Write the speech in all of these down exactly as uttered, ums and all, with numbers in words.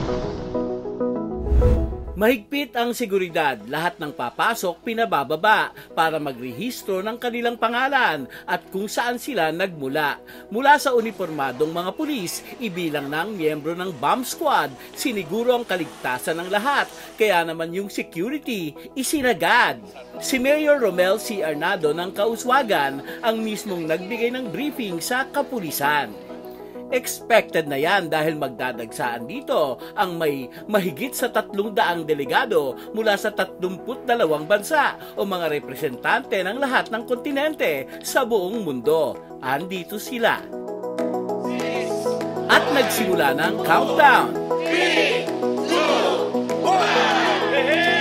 Mahigpit ang seguridad, lahat ng papasok pinabababa para magrehistro ng kanilang pangalan at kung saan sila nagmula. Mula sa unipormadong mga pulis, ibilang ng miyembro ng bomb squad, siniguro ang kaligtasan ng lahat, kaya naman yung security isinagad. Si Mayor Romel C. Arnado ng Kauswagan ang mismong nagbigay ng briefing sa kapulisan. Expected na yan dahil magdadagsaan dito ang may mahigit sa tatlong daang delegado mula sa tatlumput dalawang bansa o mga representante ng lahat ng kontinente sa buong mundo. Andito sila. At nagsimula ng countdown. three, two, one!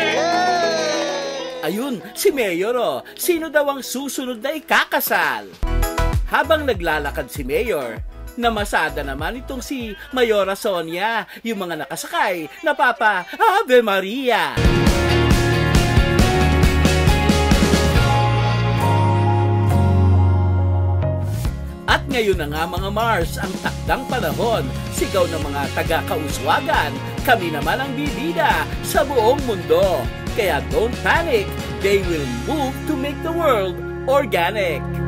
Ayun, si Mayor o. Sino daw ang susunod na ikakasal? Habang naglalakad si Mayor, namasada naman itong si Mayora Sonia, yung mga nakasakay, napapa Ave Maria. At ngayon na nga mga Mars, ang takdang panahon, sigaw ng mga taga-Kauswagan, kami naman ang bibida sa buong mundo. Kaya don't panic, they will move to make the world organic.